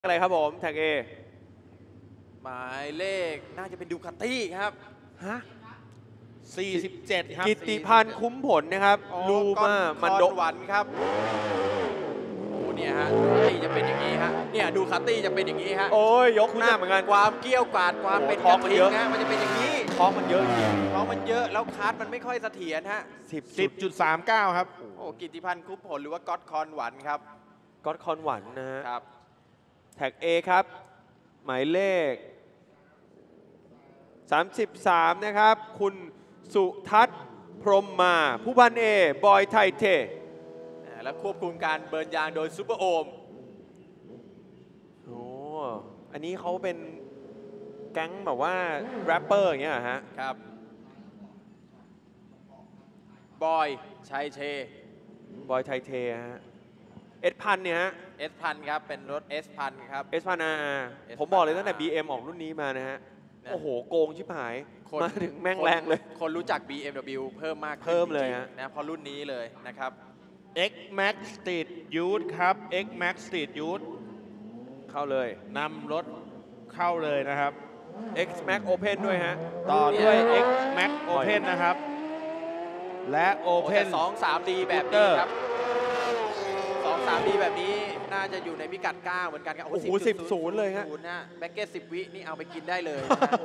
อะไรครับผมแท็กเอหมายเลขน่าจะเป็นดูคาตี้ครับฮะ 47ครับกิตติพันธ์คุ้มผลนะครับลูมามันโดหวันครับโอ้เนี่ยฮะดูคาตี้จะเป็นอย่างนี้ฮะเนี่ยดูคาตี้จะเป็นอย่างนี้ฮะโอ้ยยกหน้าเหมือนกันความเกี้ยวกาดความเป็นกระทิงนะมันจะเป็นอย่างนี้ท้องมันเยอะจริงท้องมันเยอะแล้วคาร์ดมันไม่ค่อยเสถียรฮะ 10.39ครับโอ้กิตติพันธ์คุ้มผลหรือว่าก๊อตคอนหวันครับก๊อตคอนหวันนะฮะครับแท็กเอครับหมายเลข33นะครับคุณสุทัศน์พรหมมาผู้พันเอบอยไทเทแล้วควบคุมการเบิร์นยางโดยซูเปอร์โอมโอ้อันนี้เขาเป็นแก๊งแบบว่าแรปเปอร์อย่างเงี้ยฮะครับบอยชัยเชบอยไทเทฮะเอสพันเนี่ยฮะเอสพันครับเป็นรถเอสพันครับเอสพันผมบอกเลยตั้งแต่ BM ออกรุ่นนี้มานะฮะโอ้โหโกงชิบหายมาถึงแม่งแรงเลยคนรู้จัก BMW เพิ่มมากเพิ่มเลยฮะนะเพราะรุ่นนี้เลยนะครับ X Max Street Youth ครับ X Max Street Youth เข้าเลยนำรถเข้าเลยนะครับ X Max Open ด้วยฮะต่อด้วย X Max Open นะครับและ Open 2-3D แบบนี้ครับ2-3D แบบนี้น่าจะอยู่ในพิกัด9เหมือนกันครับโอ้โห10-0เลยฮะแบ็กเก็ต10 วินี่เอาไปกินได้เลย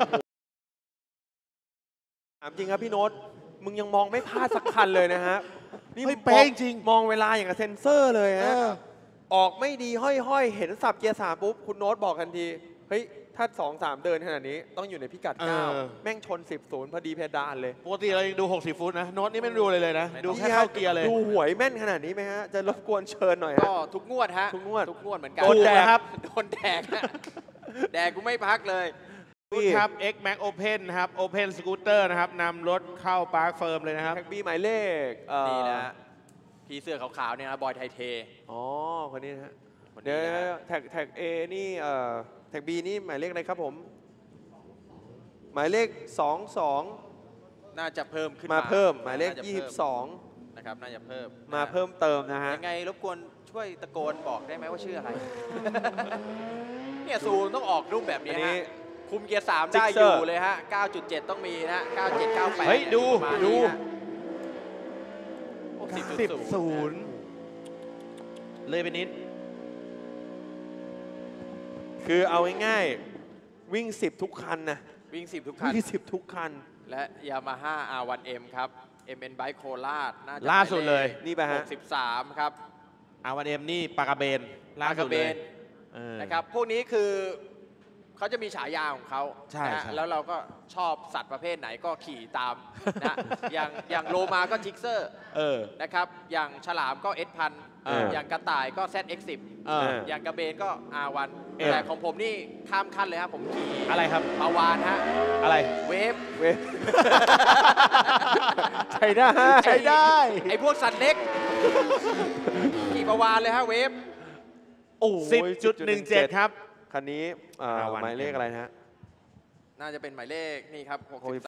ถามจริงครับพี่โน้ตมึงยังมองไม่พลาดสักคันเลยนะฮะนี่ไม่เป๊ะจริงมองเวลาอย่างกับเซนเซอร์เลยฮะออกไม่ดีห้อยๆเห็นสับเกียร์3ปุ๊บคุณโน้ตบอกทันทีเฮ้ยถ้า 2-3 เดินขนาดนี้ต้องอยู่ในพิกัด9แม่งชน10-0พอดีเพดานเลยปกติเรายังดู60ฟุตนะโน้ตนี่ไม่ดูเลยนะดูแค่เข้าเกียร์เลยดูหวยแม่นขนาดนี้ไหมฮะจะรบกวนเชิญหน่อยก็ทุกงวดฮะทุกงวดเหมือนกันโดนแดกครับโดนแดกแดกกูไม่พักเลยครับ X Max Open นะครับ Open Scooter นะครับนำรถเข้าปาร์คเฟิร์มเลยนะครับแท็กบีหมายเลขนี่นะพี่เสื้อขาวๆเนี่ยนะบอยไทเทอ๋อคนนี้นะฮะเดี๋ยวแท็กเอนี่แท็กบีนี่หมายเลขอะไรครับผมหมายเลข22 น่าจะเพิ่มขึ้นมาเพิ่มหมายเลข22 นะครับน่าจะเพิ่มมาเพิ่มเติมนะฮะยังไงรบกวนช่วยตะโกนบอกได้ไหมว่าชื่ออะไรเนี่ยซูต้องออกรูปแบบนี้ฮะคุมเกียร์3ได้อยู่เลยฮะ 9.7 ต้องมีนะ97 98 เฮ้ยดู 10.0 เลยไปนิดคือเอาง่ายๆวิ่ง10ทุกคันนะวิ่ง10ทุกคันวิ่ง10ทุกคันและ Yamaha R1M ครับ MN Bike โคราชล่าสุดเลยนี่ไปฮะ 63ครับ R1M นี่ปากกาเบนล่าสุดเลยนะครับพวกนี้คือเขาจะมีฉายาของเขานะแล้วเราก็ชอบสัตว์ประเภทไหนก็ขี่ตามนะอย่างโลมาก็จิกเซอร์นะครับอย่างฉลามก็ S1000อย่างกระต่ายก็ ZX10 อย่างกระเบนก็ R1 แต่ของผมนี่ข้ามขั้นเลยครับผมขี่อะไรครับปาวานฮะอะไรเวฟใช้ได้ไอพวกสัตว์เล็กขี่ปาวานเลยฮะเวฟ 10.17 ครับคันนี้หมายเลขอะไรฮะน่าจะเป็นหมายเลขนี่ครับ